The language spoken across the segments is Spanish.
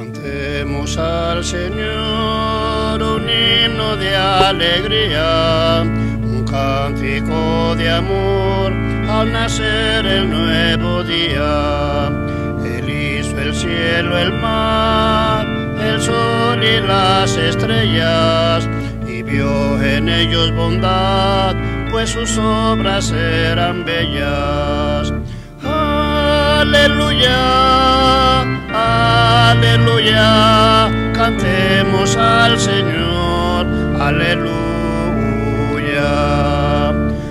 Cantemos al Señor un himno de alegría, un cántico de amor al nacer el nuevo día. Él hizo el cielo, el mar, el sol y las estrellas, y vio en ellos bondad, pues sus obras eran bellas. Aleluya, aleluya, cantemos al Señor, aleluya,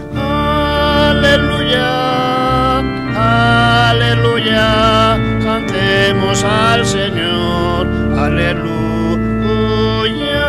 aleluya, aleluya, cantemos al Señor, aleluya.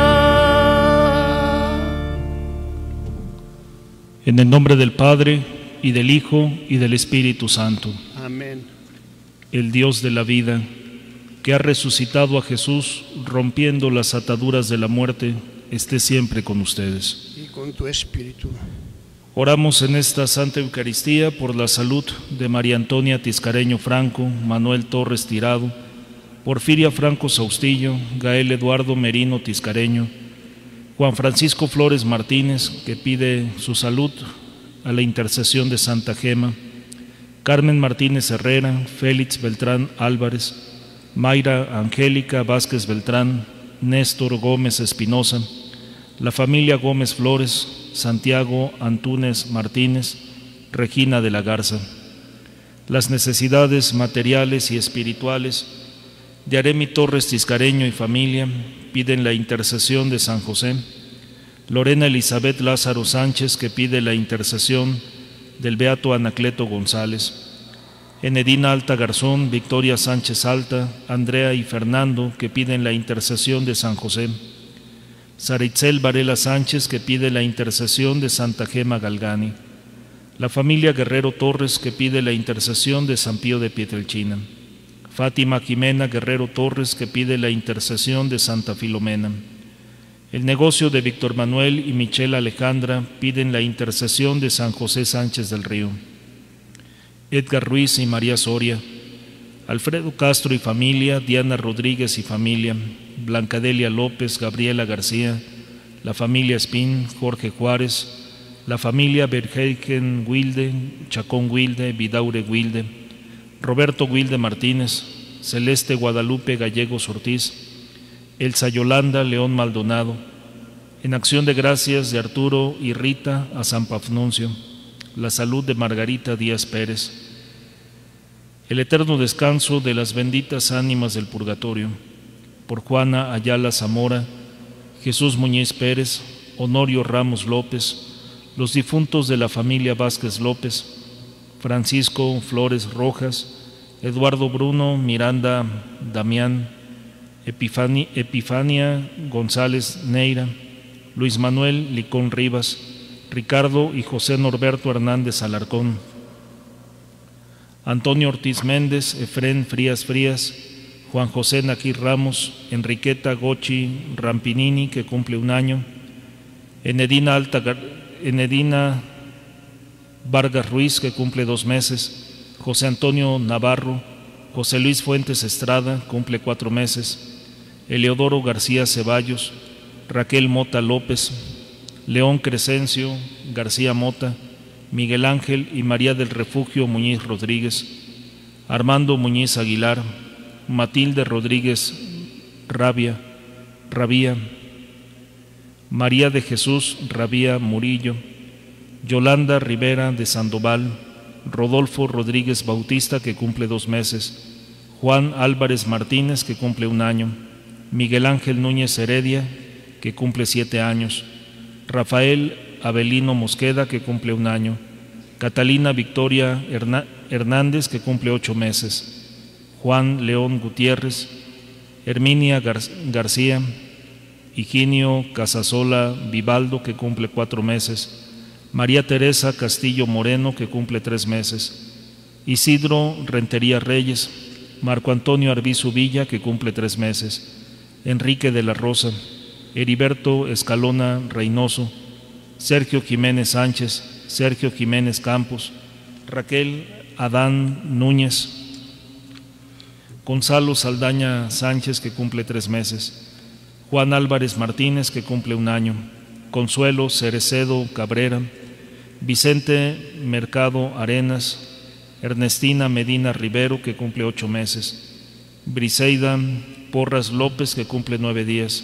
En el nombre del Padre, y del Hijo, y del Espíritu Santo. Amén. El Dios de la vida, que ha resucitado a Jesús, rompiendo las ataduras de la muerte, esté siempre con ustedes. Y con tu espíritu. Oramos en esta Santa Eucaristía por la salud de María Antonia Tiscareño Franco, Manuel Torres Tirado, Porfiria Franco Saustillo, Gael Eduardo Merino Tiscareño, Juan Francisco Flores Martínez, que pide su salud a la intercesión de Santa Gema, Carmen Martínez Herrera, Félix Beltrán Álvarez, Mayra Angélica Vázquez Beltrán, Néstor Gómez Espinosa, la familia Gómez Flores, Santiago Antúnez Martínez, Regina de la Garza. Las necesidades materiales y espirituales de Aremi Torres Tiscareño y familia piden la intercesión de San José. Lorena Elizabeth Lázaro Sánchez, que pide la intercesión del beato Anacleto González. Enedina Alta Garzón, Victoria Sánchez Alta, Andrea y Fernando, que piden la intercesión de San José. Saritzel Varela Sánchez, que pide la intercesión de Santa Gema Galgani. La familia Guerrero Torres, que pide la intercesión de San Pío de Pietrelcina. Fátima Jimena Guerrero Torres, que pide la intercesión de Santa Filomena. El negocio de Víctor Manuel y Michelle Alejandra piden la intercesión de San José Sánchez del Río. Edgar Ruiz y María Soria, Alfredo Castro y familia, Diana Rodríguez y familia, Blancadelia López, Gabriela García, la familia Espín, Jorge Juárez, la familia Bergeigen Wilde, Chacón Wilde, Vidaure Wilde, Roberto Wilde Martínez, Celeste Guadalupe Gallegos Ortiz, Elsa Yolanda León Maldonado, en acción de gracias de Arturo y Rita a San Pafnuncio, la salud de Margarita Díaz Pérez, el eterno descanso de las benditas ánimas del purgatorio, por Juana Ayala Zamora, Jesús Muñiz Pérez, Honorio Ramos López, los difuntos de la familia Vázquez López, Francisco Flores Rojas, Eduardo Bruno Miranda Damián, Epifania González Neira, Luis Manuel Licón Rivas, Ricardo y José Norberto Hernández Alarcón, Antonio Ortiz Méndez, Efrén Frías Frías, Juan José Naquir Ramos, Enriqueta Gochi Rampinini, que cumple 1 año, Enedina Vargas Ruiz, que cumple 2 meses, José Antonio Navarro, José Luis Fuentes Estrada, cumple 4 meses, Eleodoro García Ceballos, Raquel Mota López, León Crescencio García Mota, Miguel Ángel y María del Refugio Muñiz Rodríguez, Armando Muñiz Aguilar, Matilde Rodríguez Rabía, María de Jesús Rabía Murillo, Yolanda Rivera de Sandoval, Rodolfo Rodríguez Bautista, que cumple 2 meses, Juan Álvarez Martínez, que cumple 1 año, Miguel Ángel Núñez Heredia, que cumple 7 años, Rafael Avelino Mosqueda, que cumple 1 año, Catalina Victoria Hernández, que cumple 8 meses, Juan León Gutiérrez, Herminia García, Higinio Casasola Vivaldo, que cumple 4 meses, María Teresa Castillo Moreno, que cumple 3 meses, Isidro Rentería Reyes, Marco Antonio Arbizu Villa, que cumple 3 meses, Enrique de la Rosa, Heriberto Escalona Reynoso, Sergio Jiménez Sánchez, Sergio Jiménez Campos, Raquel Adán Núñez, Gonzalo Saldaña Sánchez, que cumple 3 meses, Juan Álvarez Martínez, que cumple 1 año, Consuelo Cerecedo Cabrera, Vicente Mercado Arenas, Ernestina Medina Rivero, que cumple 8 meses, Briseida Porras López, que cumple 9 días,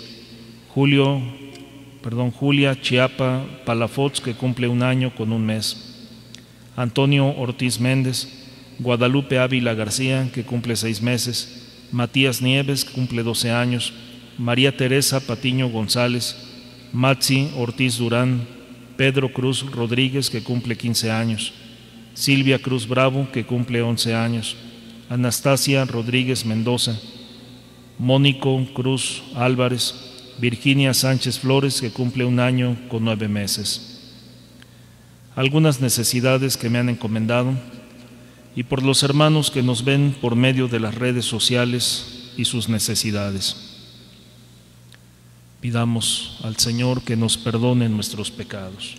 Julia Chiapa Palafox, que cumple 1 año con 1 mes, Antonio Ortiz Méndez, Guadalupe Ávila García, que cumple 6 meses, Matías Nieves, que cumple 12 años, María Teresa Patiño González, Maxi Ortiz Durán, Pedro Cruz Rodríguez, que cumple 15 años, Silvia Cruz Bravo, que cumple 11 años, Anastasia Rodríguez Mendoza, Mónico Cruz Álvarez, Virginia Sánchez Flores, que cumple 1 año con 9 meses. Algunas necesidades que me han encomendado, y por los hermanos que nos ven por medio de las redes sociales y sus necesidades. Pidamos al Señor que nos perdone nuestros pecados.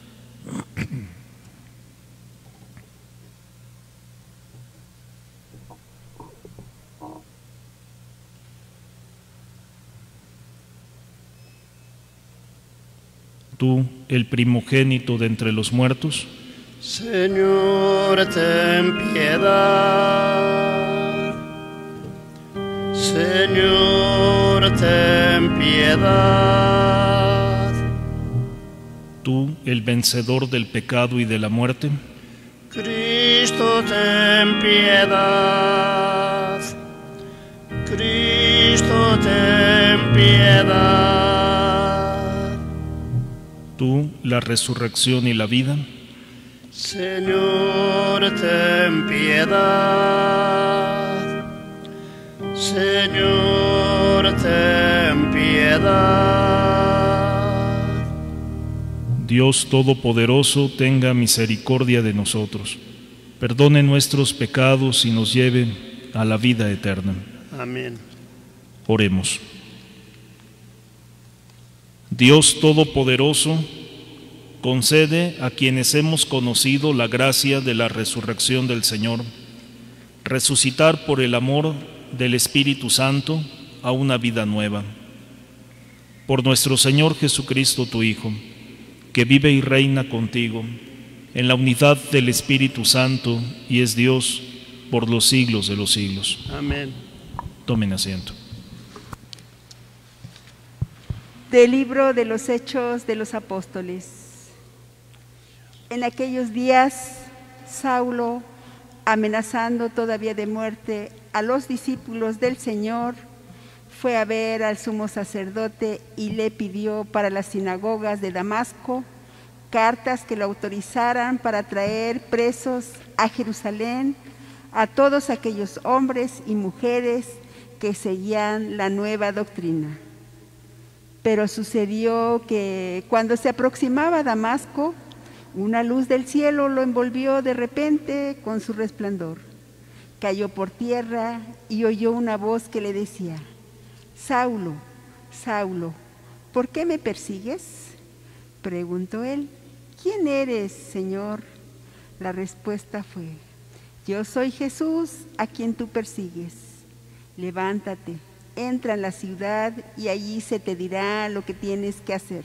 Tú, el primogénito de entre los muertos, Señor, ten piedad. Señor, ten piedad. tú, el vencedor del pecado y de la muerte, Cristo, ten piedad. Cristo, ten piedad. tú, la resurrección y la vida, Señor, ten piedad. Señor, ten piedad. Dios Todopoderoso, tenga misericordia de nosotros, perdone nuestros pecados y nos lleve a la vida eterna. Amén. Oremos. Dios Todopoderoso, concede a quienes hemos conocido la gracia de la resurrección del Señor, resucitar por el amor del Espíritu Santo a una vida nueva. Por nuestro Señor Jesucristo, tu Hijo, que vive y reina contigo en la unidad del Espíritu Santo y es Dios por los siglos de los siglos. Amén. Tomen asiento. Del libro de los Hechos de los Apóstoles. En aquellos días, Saulo, amenazando todavía de muerte a los discípulos del Señor, fue a ver al sumo sacerdote y le pidió para las sinagogas de Damasco cartas que lo autorizaran para traer presos a Jerusalén a todos aquellos hombres y mujeres que seguían la nueva doctrina. Pero sucedió que cuando se aproximaba a Damasco, una luz del cielo lo envolvió de repente con su resplandor. Cayó por tierra y oyó una voz que le decía: Saulo, Saulo, ¿por qué me persigues? Preguntó él: ¿quién eres, Señor? La respuesta fue: yo soy Jesús, a quien tú persigues. Levántate, entra en la ciudad y allí se te dirá lo que tienes que hacer.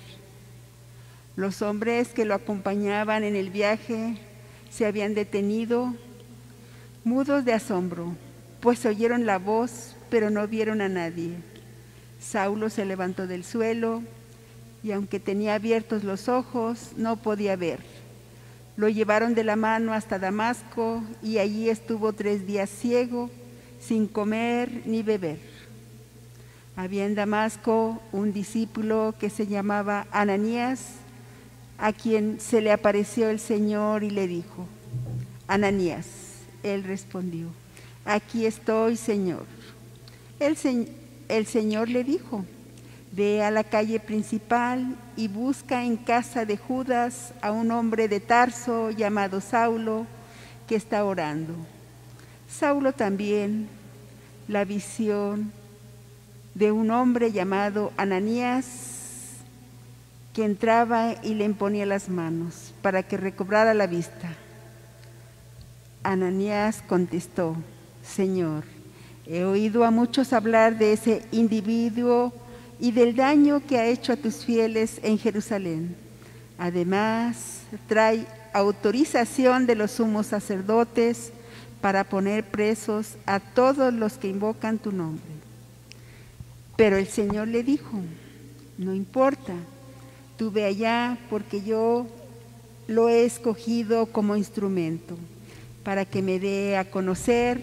Los hombres que lo acompañaban en el viaje se habían detenido, mudos de asombro, pues oyeron la voz, pero no vieron a nadie. Saulo se levantó del suelo y aunque tenía abiertos los ojos, no podía ver. Lo llevaron de la mano hasta Damasco y allí estuvo 3 días ciego, sin comer ni beber. Había en Damasco un discípulo que se llamaba Ananías, a quien se le apareció el Señor y le dijo: Ananías. Él respondió: aquí estoy, Señor. El Señor le dijo: ve a la calle principal y busca en casa de Judas a un hombre de Tarso llamado Saulo, que está orando. Saulo también, la visión de un hombre llamado Ananías, que entraba y le imponía las manos para que recobrara la vista. Ananías contestó: Señor, He oído a muchos hablar de ese individuo y del daño que ha hecho a tus fieles en Jerusalén. Además, trae autorización de los sumos sacerdotes para poner presos a todos los que invocan tu nombre. Pero el Señor le dijo: no importa, tú ve allá, porque yo lo he escogido como instrumento para que me dé a conocer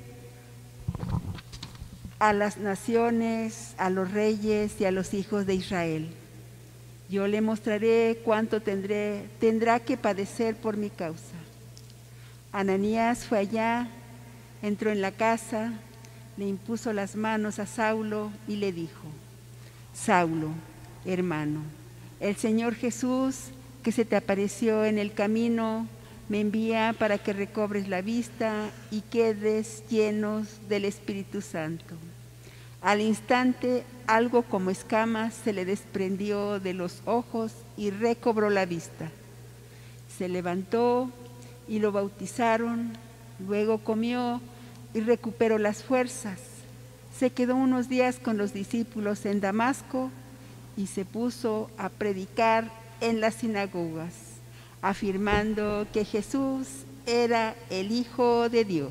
a las naciones, a los reyes y a los hijos de Israel. Yo le mostraré cuánto tendrá que padecer por mi causa. Ananías fue allá, entró en la casa, le impuso las manos a Saulo y le dijo: Saulo, hermano, el Señor Jesús, que se te apareció en el camino, me envía para que recobres la vista y quedes llenos del Espíritu Santo. Al instante, algo como escamas se le desprendió de los ojos y recobró la vista. Se levantó y lo bautizaron, luego comió y recuperó las fuerzas. Se quedó unos días con los discípulos en Damasco y se puso a predicar en las sinagogas, afirmando que Jesús era el Hijo de Dios.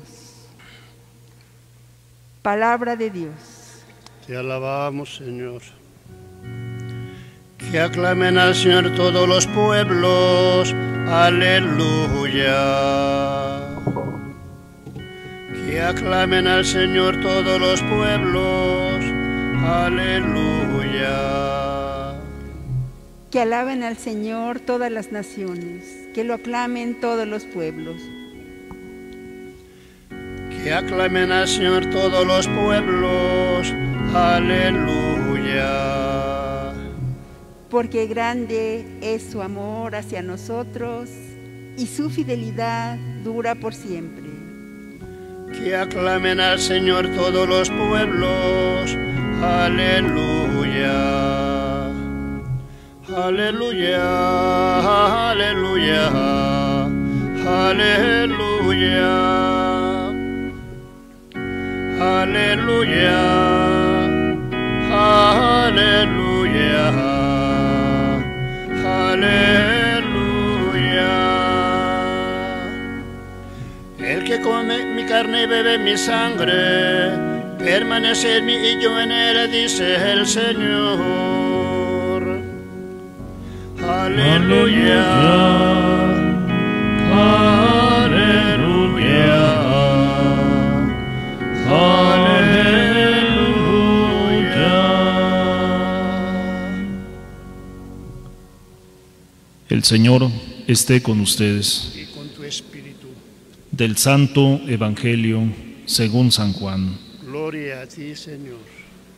Palabra de Dios. Te alabamos, Señor. Que aclamen al Señor todos los pueblos. Aleluya. Que aclamen al Señor todos los pueblos. Aleluya. Que alaben al Señor todas las naciones, que lo aclamen todos los pueblos. Que aclamen al Señor todos los pueblos. Aleluya. Porque grande es su amor hacia nosotros y su fidelidad dura por siempre. Que aclamen al Señor todos los pueblos. Aleluya. Aleluya, aleluya, aleluya, aleluya, aleluya, aleluya. El que come mi carne y bebe mi sangre, permanece en mí y yo en él, dice el Señor. Aleluya, aleluya, aleluya. El Señor esté con ustedes. Y con tu espíritu. Del Santo Evangelio según San Juan. Gloria a ti, Señor.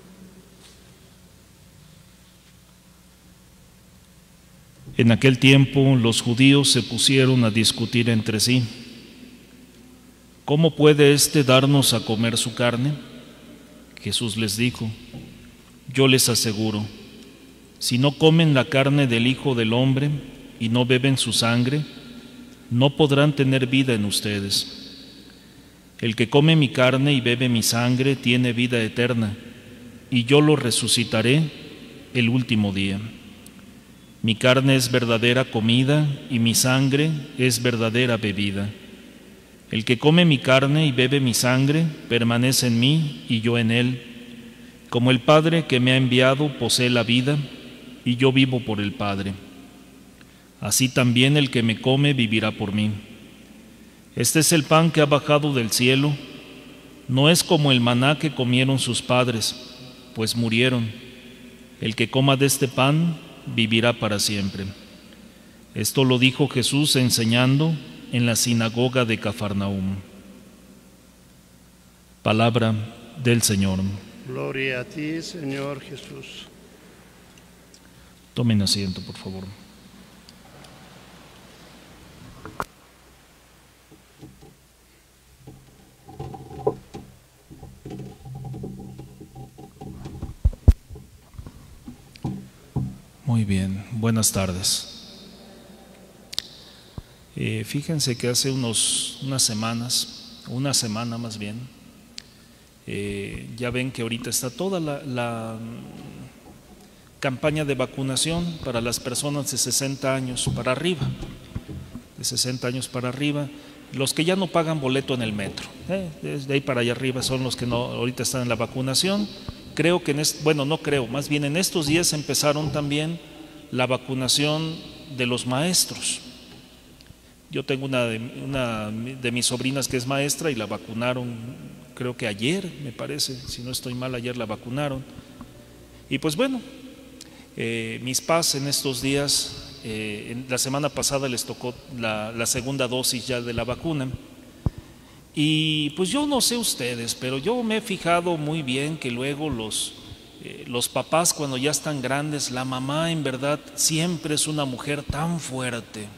En aquel tiempo los judíos se pusieron a discutir entre sí: ¿cómo puede éste darnos a comer su carne? Jesús les dijo: yo les aseguro, si no comen la carne del Hijo del Hombre y no beben su sangre, no podrán tener vida en ustedes. El que come mi carne y bebe mi sangre tiene vida eterna, y yo lo resucitaré el último día. Mi carne es verdadera comida y mi sangre es verdadera bebida. El que come mi carne y bebe mi sangre permanece en mí y yo en él. Como el Padre que me ha enviado posee la vida y yo vivo por el Padre. Así también el que me come vivirá por mí. Este es el pan que ha bajado del cielo. No es como el maná que comieron sus padres, pues murieron. El que coma de este pan vivirá para siempre. Esto lo dijo Jesús enseñando en la sinagoga de Cafarnaúm. Palabra del Señor. Gloria a ti, Señor Jesús. Tomen asiento, por favor. Muy bien, buenas tardes. Fíjense que hace una semana más bien, Ya ven que ahorita está toda la campaña de vacunación para las personas de 60 años para arriba, de 60 años para arriba, los que ya no pagan boleto en el metro, desde ahí para allá arriba son los que no ahorita están en la vacunación. Creo que más bien en estos días empezaron también la vacunación de los maestros. Yo tengo una de mis sobrinas que es maestra y la vacunaron, creo que ayer, me parece, si no estoy mal, ayer la vacunaron. Y pues bueno, mis papás en estos días, la semana pasada les tocó la segunda dosis ya de la vacuna. Y pues yo no sé ustedes, pero yo me he fijado muy bien que luego los papás cuando ya están grandes, la mamá en verdad siempre es una mujer tan fuerte,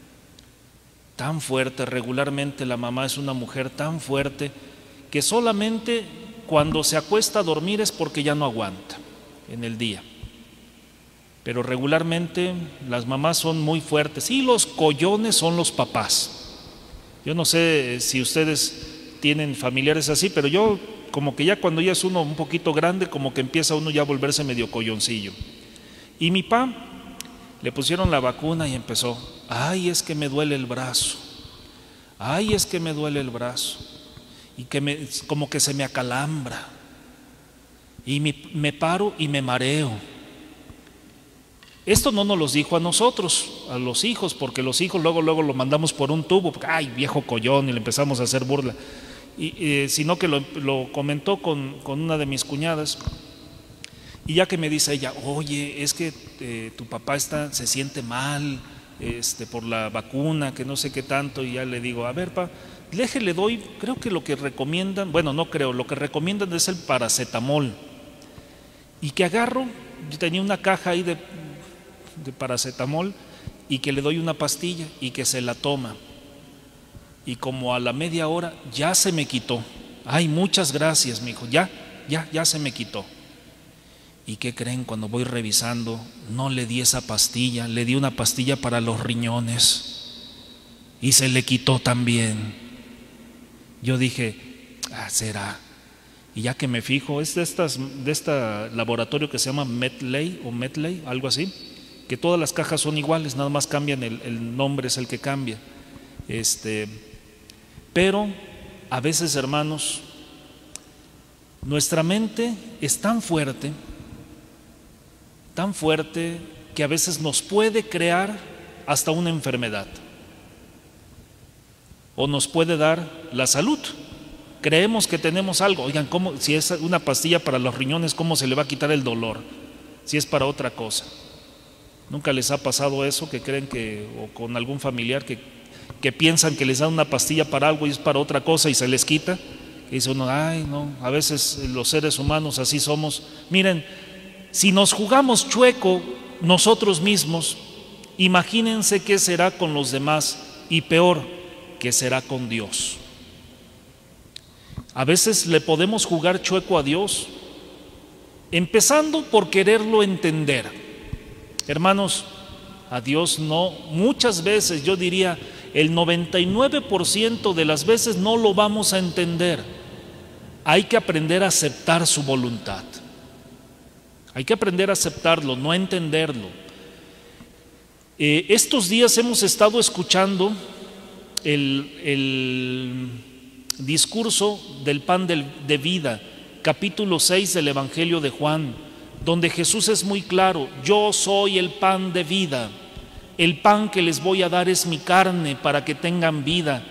regularmente la mamá es una mujer tan fuerte que solamente cuando se acuesta a dormir es porque ya no aguanta en el día. Pero regularmente las mamás son muy fuertes y los collones son los papás. Yo no sé si ustedes tienen familiares así, pero yo como que ya cuando ya es uno un poquito grande, como que empieza uno ya a volverse medio colloncillo. Y mi papá le pusieron la vacuna y empezó, ay, es que me duele el brazo, ay, es que me duele el brazo, y que como que se me acalambra, y me paro y me mareo. Esto no nos lo dijo a nosotros, a los hijos, porque los hijos luego lo mandamos por un tubo, porque, ay, viejo collón, y le empezamos a hacer burla, sino que lo comentó con una de mis cuñadas, y ya que me dice ella, oye, es que tu papá se siente mal por la vacuna, que no sé qué tanto, y ya le digo, a ver, pa, le doy, creo que lo que recomiendan, lo que recomiendan es el paracetamol, y que agarro, yo tenía una caja ahí de paracetamol y que le doy una pastilla y que se la toma, y como a la media hora ya se me quitó. Ay, muchas gracias, mi hijo, ya se me quitó. ¿Y qué creen? Cuando voy revisando, no le di esa pastilla, le di una pastilla para los riñones y se le quitó también. Yo dije, será. Y ya que me fijo, es de este laboratorio que se llama Medley, algo así, que todas las cajas son iguales, nada más cambian el nombre, es el que cambia. Pero a veces, hermanos, nuestra mente es tan fuerte que a veces nos puede crear hasta una enfermedad o nos puede dar la salud. Creemos que tenemos algo. Oigan, ¿cómo, si es una pastilla para los riñones, cómo se le va a quitar el dolor si es para otra cosa? ¿Nunca les ha pasado eso, que creen o con algún familiar que piensan que les dan una pastilla para algo y es para otra cosa y se les quita? Que dice uno, ay, no, a veces los seres humanos así somos. Miren, si nos jugamos chueco nosotros mismos, imagínense qué será con los demás, y peor, qué será con Dios. A veces le podemos jugar chueco a Dios, empezando por quererlo entender. Hermanos, a Dios no, muchas veces, yo diría el 99% de las veces no lo vamos a entender. Hay que aprender a aceptar su voluntad. Hay que aprender a aceptarlo, no a entenderlo. Estos días hemos estado escuchando el discurso del pan de vida, capítulo 6 del Evangelio de Juan, donde Jesús es muy claro: yo soy el pan de vida, el pan que les voy a dar es mi carne para que tengan vida.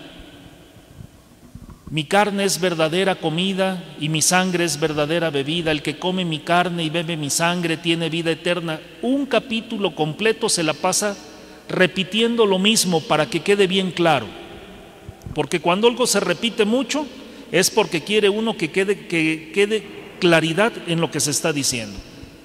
Mi carne es verdadera comida y mi sangre es verdadera bebida. El que come mi carne y bebe mi sangre tiene vida eterna. Un capítulo completo se la pasa repitiendo lo mismo para que quede bien claro, porque cuando algo se repite mucho es porque quiere uno que quede claridad en lo que se está diciendo.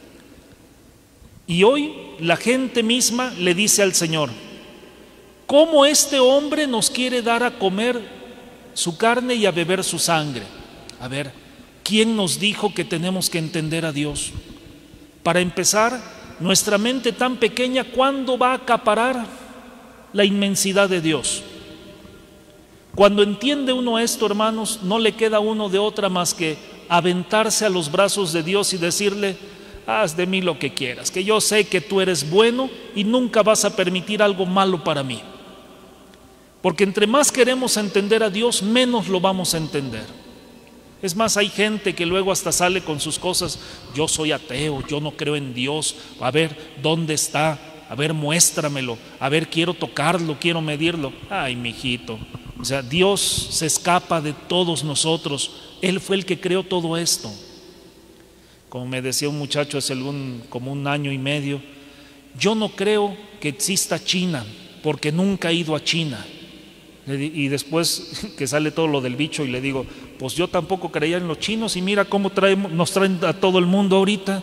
Y hoy la gente misma le dice al Señor: ¿cómo este hombre nos quiere dar a comer su carne y a beber su sangre? A ver, ¿quién nos dijo que tenemos que entender a Dios? Para empezar, nuestra mente tan pequeña, ¿cuándo va a acaparar la inmensidad de Dios? Cuando entiende uno esto, hermanos, no le queda a uno de otra más que aventarse a los brazos de Dios y decirle: haz de mí lo que quieras, que yo sé que tú eres bueno y nunca vas a permitir algo malo para mí. Porque entre más queremos entender a Dios, menos lo vamos a entender. Es más, hay gente que luego hasta sale con sus cosas: yo soy ateo, yo no creo en Dios, a ver, ¿dónde está? A ver, muéstramelo, a ver, quiero tocarlo, quiero medirlo. Ay, mijito, o sea, Dios se escapa de todos nosotros. Él fue el que creó todo esto. Como me decía un muchacho hace como un año y medio, yo no creo que exista China, porque nunca he ido a China. Y después que sale todo lo del bicho, y le digo: pues yo tampoco creía en los chinos, y mira cómo nos traen a todo el mundo ahorita.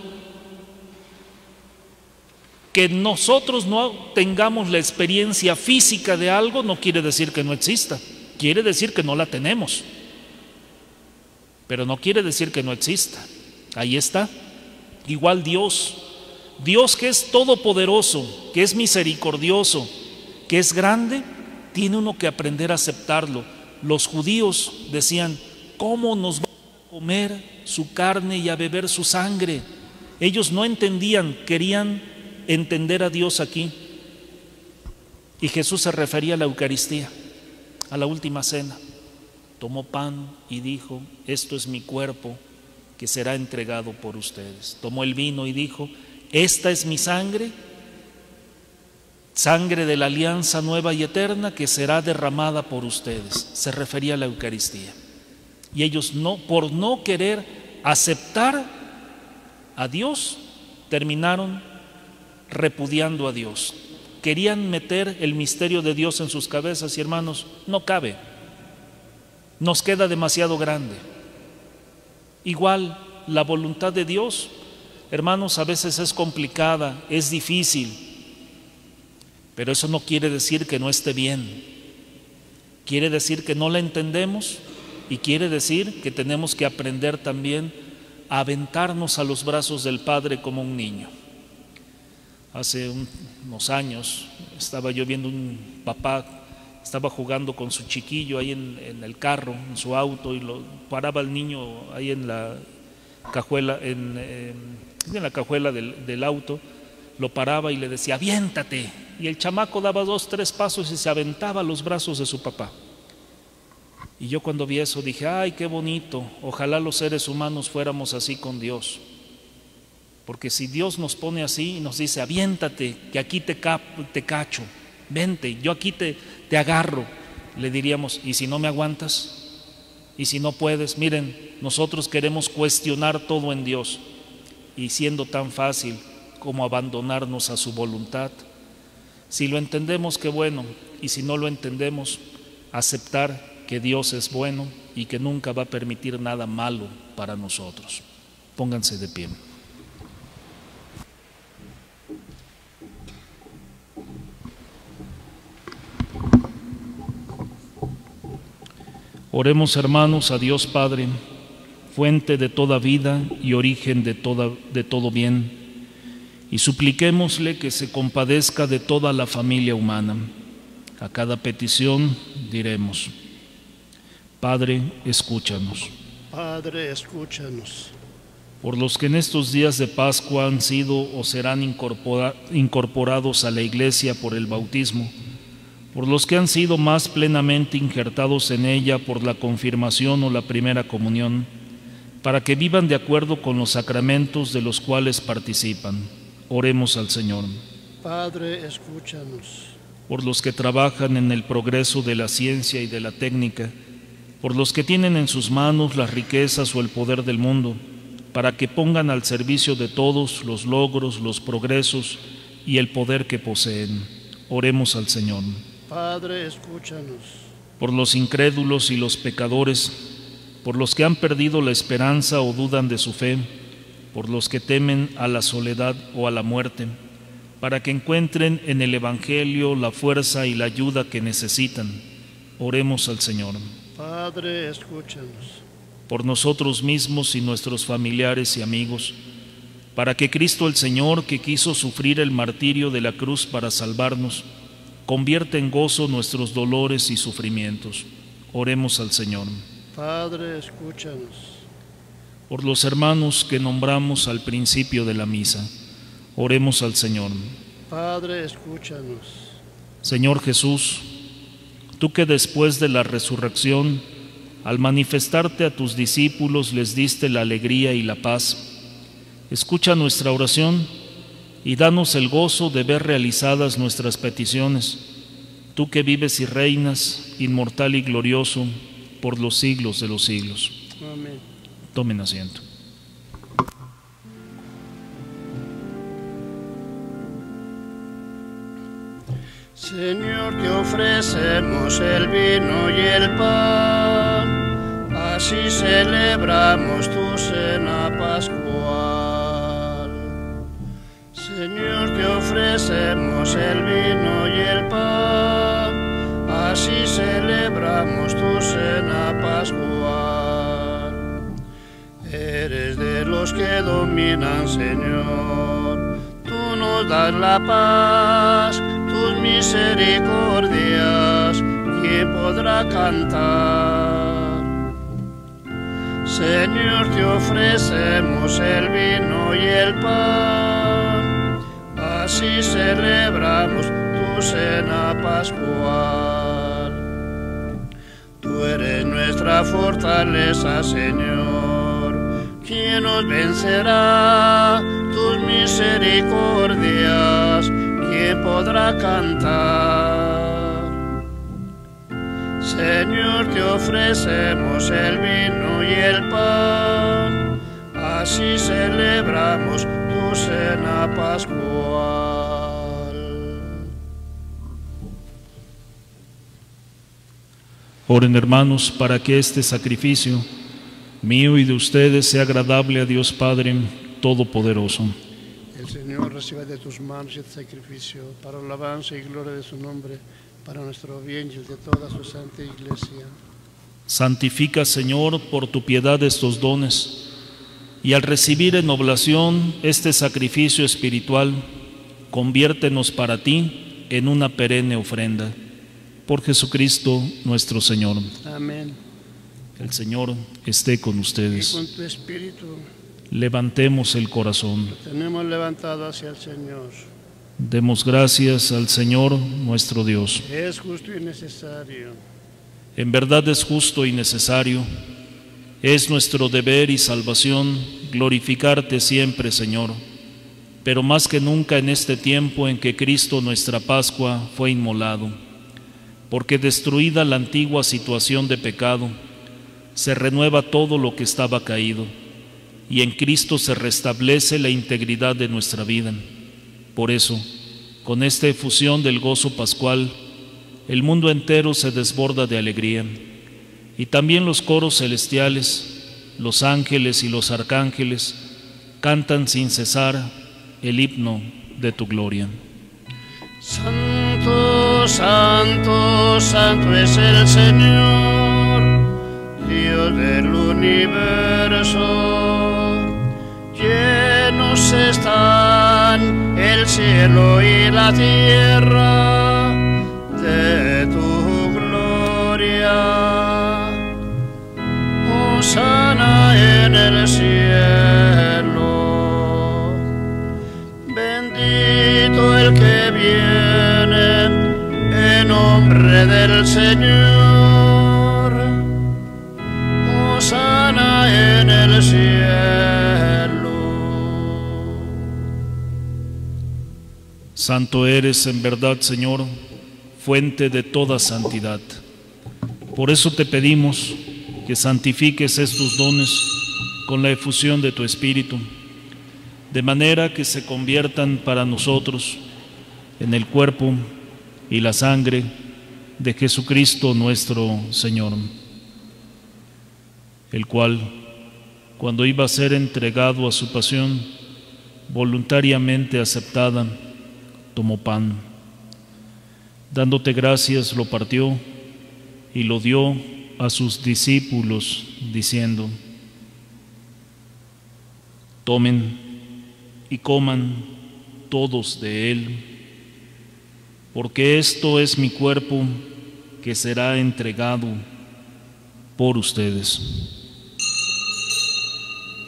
Que nosotros no tengamos la experiencia física de algo no quiere decir que no exista, quiere decir que no la tenemos, pero no quiere decir que no exista. Ahí está. Igual Dios que es todopoderoso, que es misericordioso, que es grande, tiene uno que aprender a aceptarlo. Los judíos decían: ¿cómo nos va a comer su carne y a beber su sangre? Ellos no entendían, querían entender a Dios aquí. Y Jesús se refería a la Eucaristía, a la última cena. Tomó pan y dijo: esto es mi cuerpo que será entregado por ustedes. Tomó el vino y dijo: esta es mi sangre, sangre de la alianza nueva y eterna, que será derramada por ustedes. Se refería a la Eucaristía. Y ellos, por no querer aceptar a Dios, terminaron repudiando a Dios. Querían meter el misterio de Dios en sus cabezas, y hermanos, no cabe, nos queda demasiado grande. Igual la voluntad de Dios, hermanos, a veces es complicada, es difícil, pero eso no quiere decir que no esté bien. Quiere decir que no la entendemos, y quiere decir que tenemos que aprender también a aventarnos a los brazos del Padre como un niño. Hace unos años estaba yo viendo un papá, estaba jugando con su chiquillo ahí en el carro, en su auto, y lo paraba el niño ahí en la cajuela, en la cajuela del auto, lo paraba y le decía: aviéntate. Y el chamaco daba 2, 3 pasos y se aventaba a los brazos de su papá. Y yo cuando vi eso dije: ay, qué bonito, ojalá los seres humanos fuéramos así con Dios. Porque si Dios nos pone así y nos dice: aviéntate, que aquí te cacho, vente, yo aquí te agarro, le diríamos: ¿y si no me aguantas? ¿Y si no puedes? Miren, nosotros queremos cuestionar todo en Dios, y siendo tan fácil como abandonarnos a su voluntad. Si lo entendemos, qué bueno, y si no lo entendemos, aceptar que Dios es bueno y que nunca va a permitir nada malo para nosotros. Pónganse de pie. Oremos, hermanos, a Dios Padre, fuente de toda vida y origen de todo bien, y supliquémosle que se compadezca de toda la familia humana. A cada petición diremos: Padre, escúchanos. Padre, escúchanos. Por los que en estos días de Pascua han sido o serán incorporados a la Iglesia por el bautismo, por los que han sido más plenamente injertados en ella por la confirmación o la primera comunión, para que vivan de acuerdo con los sacramentos de los cuales participan. Oremos al Señor. Padre, escúchanos. Por los que trabajan en el progreso de la ciencia y de la técnica, por los que tienen en sus manos las riquezas o el poder del mundo, para que pongan al servicio de todos los logros, los progresos y el poder que poseen. Oremos al Señor. Padre, escúchanos. Por los incrédulos y los pecadores, por los que han perdido la esperanza o dudan de su fe, por los que temen a la soledad o a la muerte, para que encuentren en el Evangelio la fuerza y la ayuda que necesitan. Oremos al Señor. Padre, escúchanos. Por nosotros mismos y nuestros familiares y amigos, para que Cristo el Señor, que quiso sufrir el martirio de la cruz para salvarnos, convierta en gozo nuestros dolores y sufrimientos. Oremos al Señor. Padre, escúchanos. por los hermanos que nombramos al principio de la misa. Oremos al Señor. Padre, escúchanos. Señor Jesús, tú que después de la resurrección, al manifestarte a tus discípulos les diste la alegría y la paz, escucha nuestra oración y danos el gozo de ver realizadas nuestras peticiones, tú que vives y reinas, inmortal y glorioso, por los siglos de los siglos. Amén. Tomen asiento. Señor, te ofrecemos el vino y el pan, así celebramos tu cena pascual. Señor, te ofrecemos el vino y el pan, así celebramos tu cena pascual. Eres de los que dominan, Señor, tú nos das la paz, tus misericordias, ¿quién podrá cantar? Señor, te ofrecemos el vino y el pan, así celebramos tu cena pascual. Tú eres nuestra fortaleza, Señor, ¿quién nos vencerá? Tus misericordias, ¿quién podrá cantar? Señor, te ofrecemos el vino y el pan, así celebramos tu cena pascual. Oren, hermanos, para que este sacrificio mío y de ustedes sea agradable a Dios Padre Todopoderoso. El Señor reciba de tus manos este sacrificio para alabanza y gloria de su nombre, para nuestro bien y el de toda su santa Iglesia. Santifica, Señor, por tu piedad estos dones, y al recibir en oblación este sacrificio espiritual, conviértenos para ti en una perenne ofrenda. Por Jesucristo nuestro Señor. Amén. El Señor esté con Y ustedes. con tu espíritu Levantemos el corazón. tenemos levantado hacia el Señor. Demos gracias al Señor nuestro Dios. Es justo y necesario. En verdad es justo y necesario. Es nuestro deber y salvación glorificarte siempre, Señor, pero más que nunca en este tiempo en que Cristo nuestra Pascua fue inmolado, porque destruida la antigua situación de pecado, se renueva todo lo que estaba caído, y en Cristo se restablece la integridad de nuestra vida. Por eso, con esta efusión del gozo pascual, el mundo entero se desborda de alegría, y también los coros celestiales, los ángeles y los arcángeles cantan sin cesar el himno de tu gloria. Santo, santo, santo es el Señor, Dios del universo. Llenos están el cielo y la tierra de tu gloria. Hosana en el cielo. Bendito el que viene en nombre del Señor. Hosana en el cielo. Santo eres en verdad, Señor, fuente de toda santidad. Por eso te pedimos que santifiques estos dones con la efusión de tu Espíritu, de manera que se conviertan para nosotros en el cuerpo y la sangre de Jesucristo nuestro Señor, el cual, cuando iba a ser entregado a su pasión, voluntariamente aceptada, tomó pan. Dándote gracias, lo partió y lo dio a sus discípulos, diciendo: tomen y coman todos de él, porque esto es mi cuerpo que será entregado por ustedes.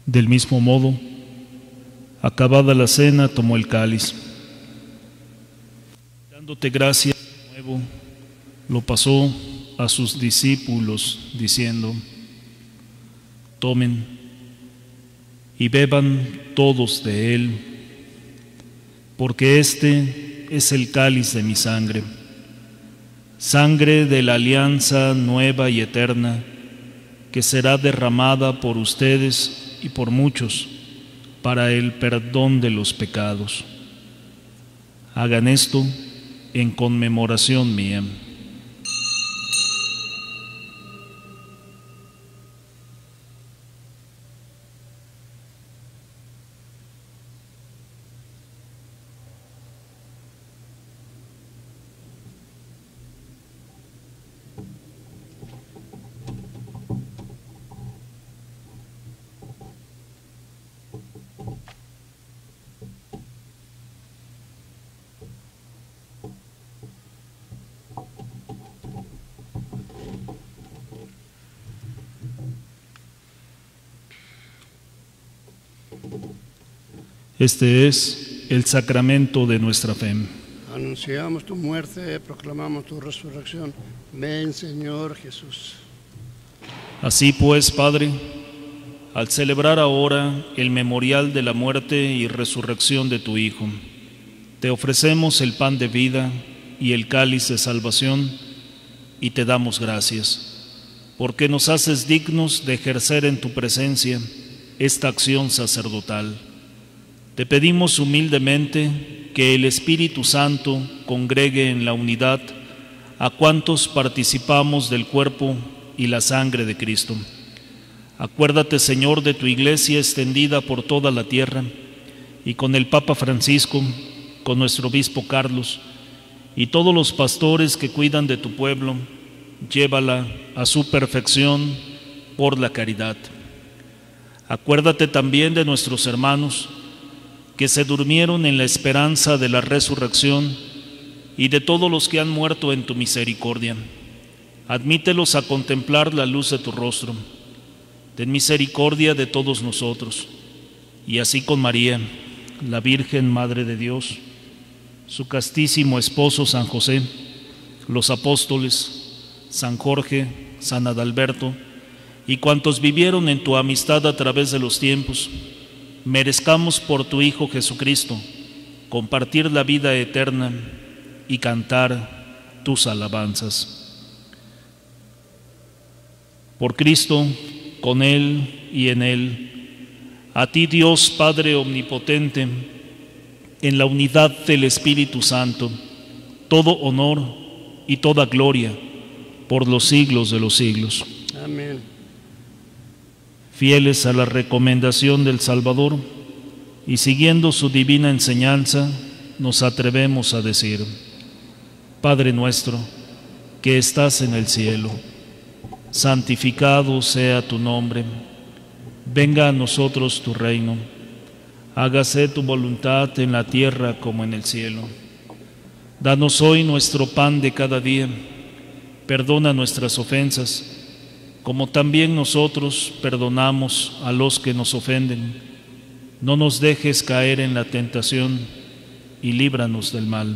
Del mismo modo, acabada la cena, tomó el cáliz. Dándote gracias de nuevo, lo pasó a sus discípulos, diciendo: tomen y beban todos de él, porque este es el cáliz de mi sangre, sangre de la alianza nueva y eterna, que será derramada por ustedes y por muchos para el perdón de los pecados. Hagan esto en conmemoración mía. Este es el sacramento de nuestra fe. Anunciamos tu muerte, proclamamos tu resurrección. Ven, Señor Jesús. Así pues, Padre, al celebrar ahora el memorial de la muerte y resurrección de tu Hijo, te ofrecemos el pan de vida y el cáliz de salvación y te damos gracias, porque nos haces dignos de ejercer en tu presencia esta acción sacerdotal. Te pedimos humildemente que el Espíritu Santo congregue en la unidad a cuantos participamos del cuerpo y la sangre de Cristo. Acuérdate, Señor, de tu Iglesia extendida por toda la tierra, y con el Papa Francisco, con nuestro Obispo Carlos, y todos los pastores que cuidan de tu pueblo, llévala a su perfección por la caridad. Acuérdate también de nuestros hermanos que se durmieron en la esperanza de la resurrección y de todos los que han muerto en tu misericordia. Admítelos a contemplar la luz de tu rostro. Ten misericordia de todos nosotros, y así con María, la Virgen Madre de Dios, su castísimo esposo San José, los apóstoles, San Jorge, San Adalberto, y cuantos vivieron en tu amistad a través de los tiempos, merezcamos por tu Hijo Jesucristo compartir la vida eterna y cantar tus alabanzas. Por Cristo, con Él y en Él, a ti Dios Padre Omnipotente, en la unidad del Espíritu Santo, todo honor y toda gloria por los siglos de los siglos. Amén. Fieles a la recomendación del Salvador y siguiendo su divina enseñanza, nos atrevemos a decir: Padre nuestro, que estás en el cielo, santificado sea tu nombre. Venga a nosotros tu reino. Hágase tu voluntad en la tierra como en el cielo. Danos hoy nuestro pan de cada día. Perdona nuestras ofensas, como también nosotros perdonamos a los que nos ofenden. No nos dejes caer en la tentación y líbranos del mal.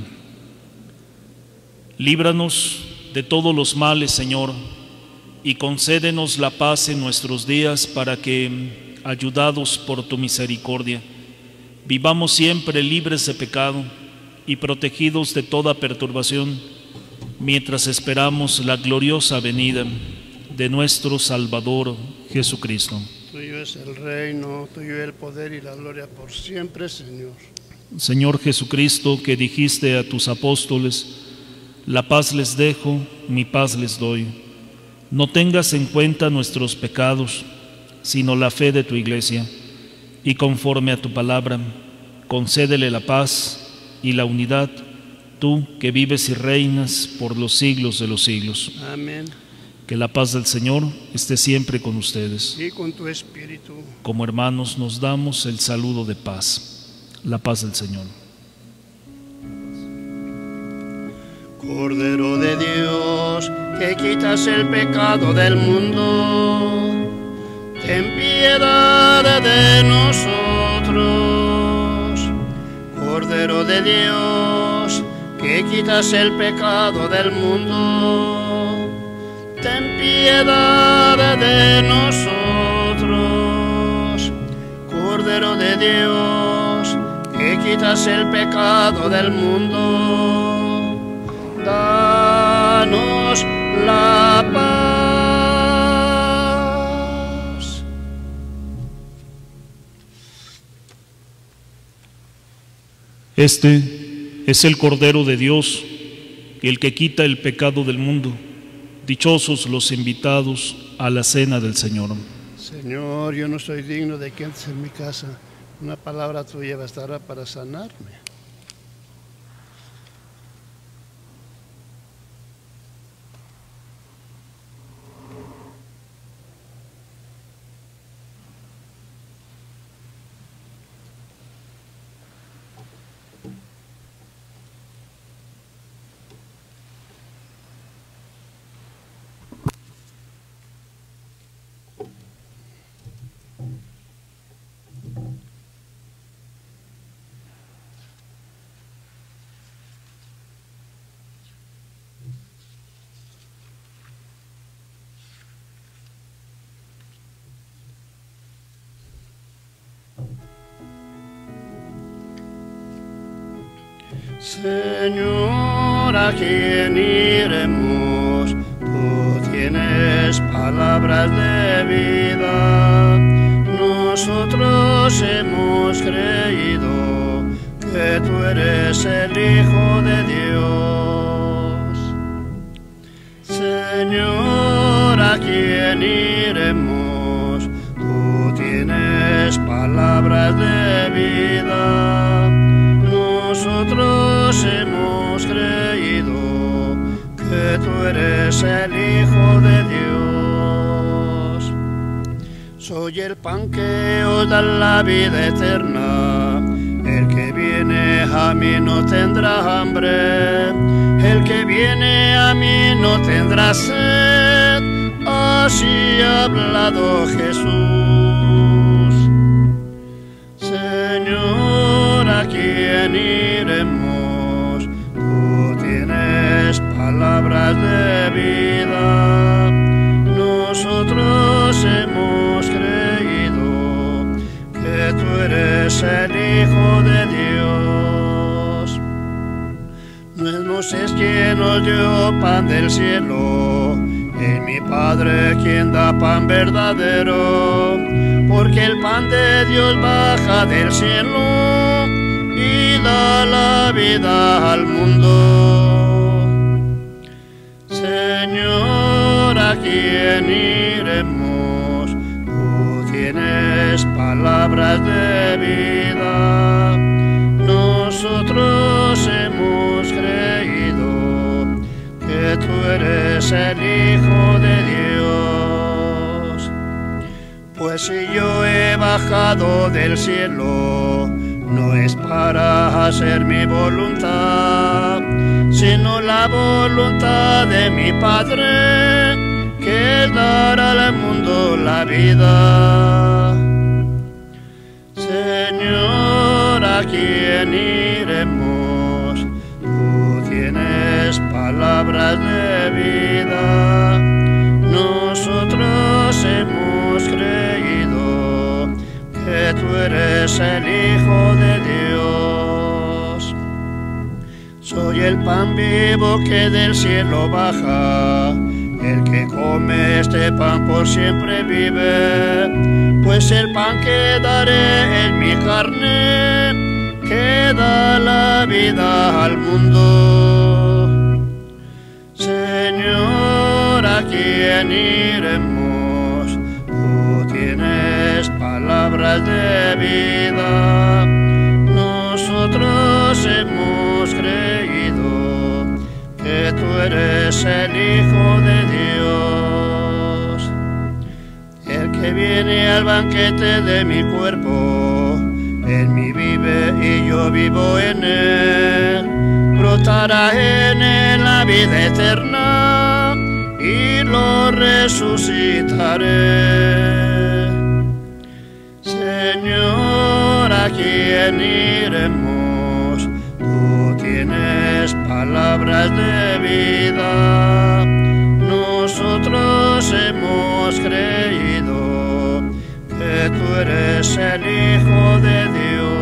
Líbranos de todos los males, Señor, y concédenos la paz en nuestros días para que, ayudados por tu misericordia, vivamos siempre libres de pecado y protegidos de toda perturbación, mientras esperamos la gloriosa venida de nuestro Salvador Jesucristo. Tuyo es el reino, tuyo el poder y la gloria por siempre, Señor. Señor Jesucristo, que dijiste a tus apóstoles: la paz les dejo, mi paz les doy. No tengas en cuenta nuestros pecados, sino la fe de tu Iglesia, y conforme a tu palabra, concédele la paz y la unidad, tú que vives y reinas por los siglos de los siglos. Amén. Que la paz del Señor esté siempre con ustedes. Y con tu espíritu. Como hermanos nos damos el saludo de paz. La paz del Señor. Cordero de Dios, que quitas el pecado del mundo, ten piedad de nosotros. Cordero de Dios, que quitas el pecado del mundo, ten piedad de nosotros. Cordero de Dios, que quitas el pecado del mundo, danos la paz. Este es el Cordero de Dios, el que quita el pecado del mundo. Dichosos los invitados a la cena del Señor. Señor, yo no soy digno de que entres en mi casa. Una palabra tuya bastará para sanarme. Señor, ¿a quién iremos? Tú tienes palabras de vida. Nosotros hemos creído que tú eres el Hijo de Dios. Señor, ¿a quién iremos? Tú tienes palabras de vida. Nosotros hemos creído que tú eres el Hijo de Dios. Soy el pan que os da la vida eterna. El que viene a mí no tendrá hambre. El que viene a mí no tendrá sed. Así ha hablado Jesús. Señor, ¿a quién iremos? Tú tienes palabras de vida. Nosotros hemos creído que tú eres el Hijo de Dios. No es Moisés quien nos dio pan del cielo, es mi Padre quien da pan verdadero, porque el pan de Dios baja del cielo y da la vida al mundo. Señor, ¿a quién iremos? Tú tienes palabras de vida. Nosotros hemos creído que tú eres el Hijo de Dios. Pues si yo he bajado del cielo, no es para hacer mi voluntad, sino la voluntad de mi Padre, que es dar al mundo la vida. Señor, ¿a quién iremos? Tú tienes palabras de vida. Nosotros hemos creído que tú eres el Hijo de Dios. Soy el pan vivo que del cielo baja. El que come este pan por siempre vive, pues el pan que daré es mi carne, que da la vida al mundo. Señor, ¿a quién iremos? Tú tienes palabras de vida. Nosotros hemos creído que tú eres el Hijo de Dios. El que viene al banquete de mi cuerpo, en mí vive y yo vivo en él. Brotará en él la vida eterna y lo resucitaré. Señor, ¿a quién iremos? Tú tienes palabras de vida. Nosotros hemos creído que tú eres el Hijo de Dios.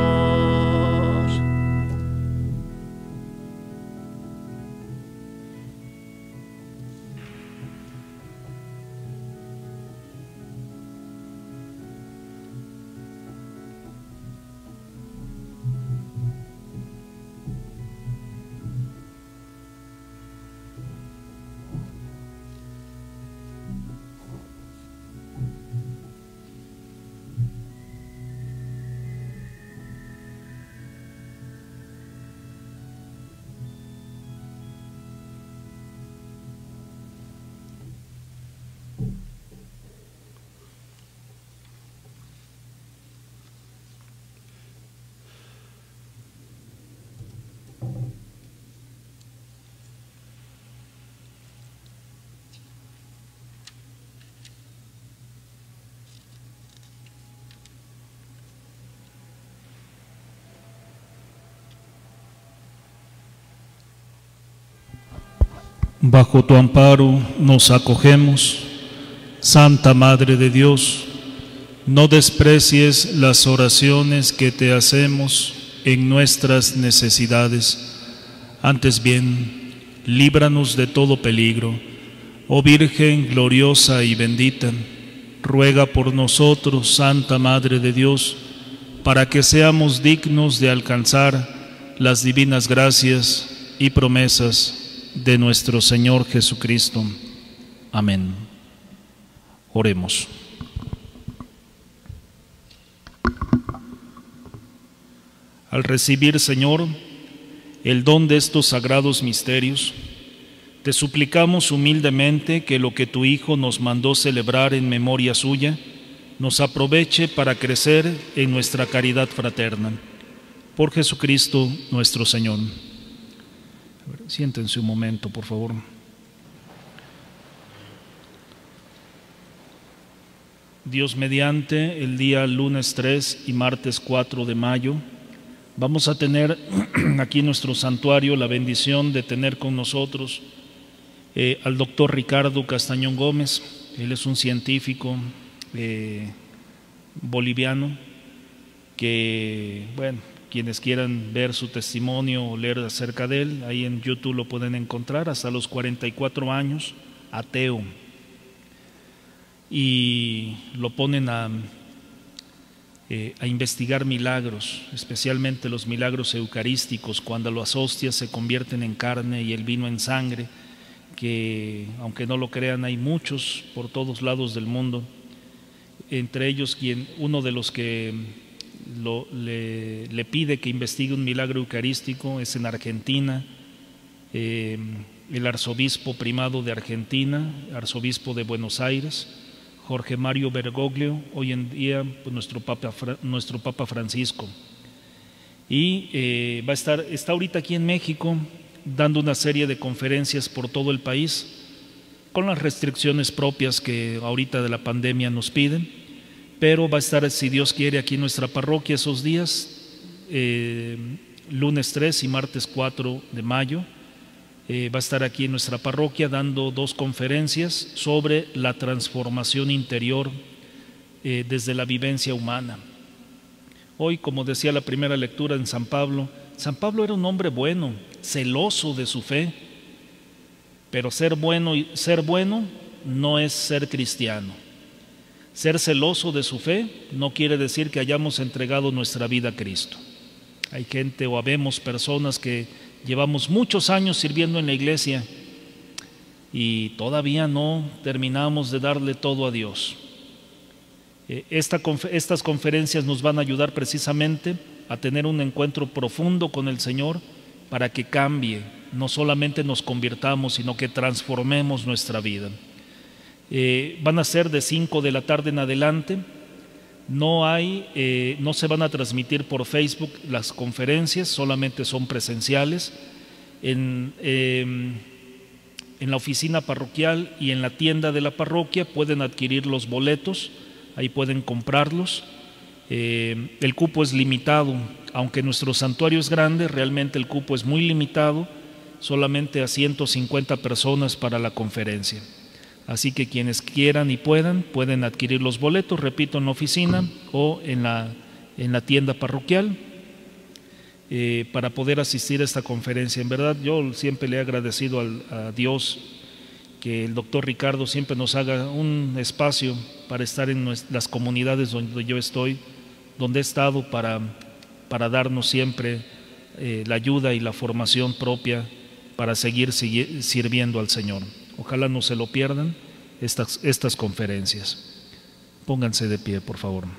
Bajo tu amparo nos acogemos, Santa Madre de Dios. No desprecies las oraciones que te hacemos en nuestras necesidades. Antes bien, líbranos de todo peligro. Oh Virgen gloriosa y bendita, ruega por nosotros, Santa Madre de Dios, para que seamos dignos de alcanzar las divinas gracias y promesas de nuestro Señor Jesucristo. Amén. Oremos. Al recibir, Señor, el don de estos sagrados misterios, te suplicamos humildemente que lo que tu Hijo nos mandó celebrar en memoria suya, nos aproveche para crecer en nuestra caridad fraterna. Por Jesucristo nuestro Señor. Siéntense un momento, por favor. Dios mediante, el día lunes 3 y martes 4 de mayo, vamos a tener aquí en nuestro santuario la bendición de tener con nosotros al doctor Ricardo Castañón Gómez. Él es un científico boliviano que, bueno, quienes quieran ver su testimonio o leer acerca de él, ahí en YouTube lo pueden encontrar. Hasta los 44 años, ateo, y lo ponen a investigar milagros, especialmente los milagros eucarísticos, cuando las hostias se convierten en carne y el vino en sangre, que aunque no lo crean hay muchos por todos lados del mundo. Entre ellos uno de los que le pide que investigue un milagro eucarístico es en Argentina, el arzobispo primado de Argentina, arzobispo de Buenos Aires, Jorge Mario Bergoglio, hoy en día pues, nuestro Papa Francisco. Y está ahorita aquí en México dando una serie de conferencias por todo el país, con las restricciones propias que ahorita de la pandemia nos piden. Pero va a estar, si Dios quiere, aquí en nuestra parroquia esos días, lunes 3 y martes 4 de mayo. Va a estar aquí en nuestra parroquia dando 2 conferencias sobre la transformación interior desde la vivencia humana. Hoy, como decía la primera lectura en San Pablo era un hombre bueno, celoso de su fe, pero ser bueno no es ser cristiano. Ser celoso de su fe no quiere decir que hayamos entregado nuestra vida a Cristo. Hay gente o habemos personas que llevamos muchos años sirviendo en la iglesia y todavía no terminamos de darle todo a Dios. Estas conferencias nos van a ayudar precisamente a tener un encuentro profundo con el Señor para que cambie, no solamente nos convirtamos, sino que transformemos nuestra vida. Van a ser de 5 de la tarde en adelante. No se van a transmitir por Facebook las conferencias, solamente son presenciales. En la oficina parroquial y en la tienda de la parroquia pueden adquirir los boletos, ahí pueden comprarlos. El cupo es limitado, aunque nuestro santuario es grande, realmente el cupo es muy limitado, solamente a 150 personas para la conferencia. Así que quienes quieran y pueden adquirir los boletos, repito, en la oficina o en la tienda parroquial, para poder asistir a esta conferencia. En verdad, yo siempre le he agradecido a Dios que el doctor Ricardo siempre nos haga un espacio para estar en las comunidades donde yo estoy, donde he estado, para darnos siempre la ayuda y la formación propia para seguir sirviendo al Señor. Ojalá no se lo pierdan estas conferencias. Pónganse de pie, por favor.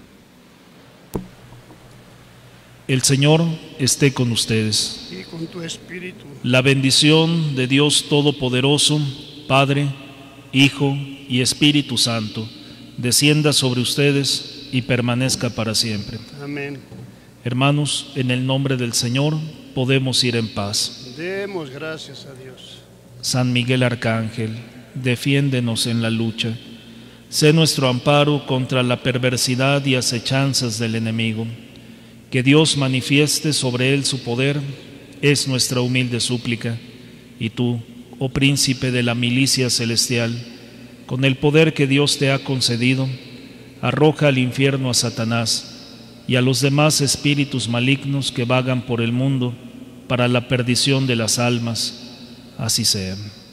El Señor esté con ustedes. Y con tu espíritu. La bendición de Dios Todopoderoso, Padre, Hijo y Espíritu Santo, descienda sobre ustedes y permanezca para siempre. Amén. Hermanos, en el nombre del Señor podemos ir en paz. Demos gracias a Dios. San Miguel Arcángel, defiéndenos en la lucha. Sé nuestro amparo contra la perversidad y acechanzas del enemigo. Que Dios manifieste sobre él su poder, es nuestra humilde súplica. Y tú, oh príncipe de la milicia celestial, con el poder que Dios te ha concedido, arroja al infierno a Satanás y a los demás espíritus malignos que vagan por el mundo para la perdición de las almas. Así sea.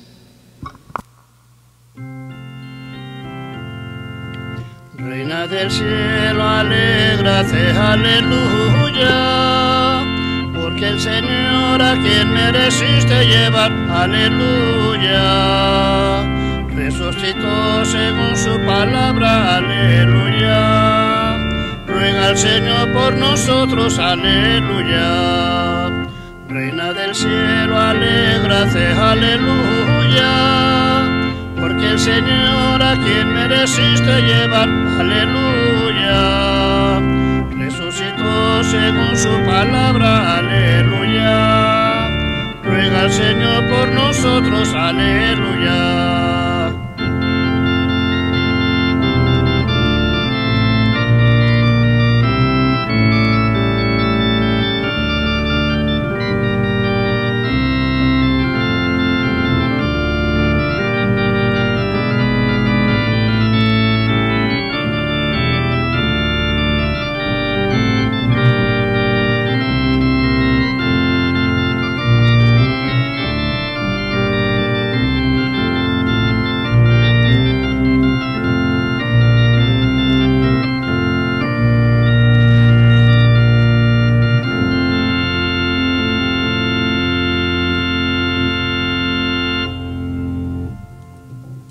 Reina del cielo, alégrate, aleluya, porque el Señor a quien mereciste llevar, aleluya, resucitó según su palabra, aleluya. Ruega al Señor por nosotros, aleluya. Reina del cielo, alégrate, aleluya, porque el Señor a quien mereciste llevar, aleluya, resucitó según su palabra, aleluya. Ruega al Señor por nosotros, aleluya.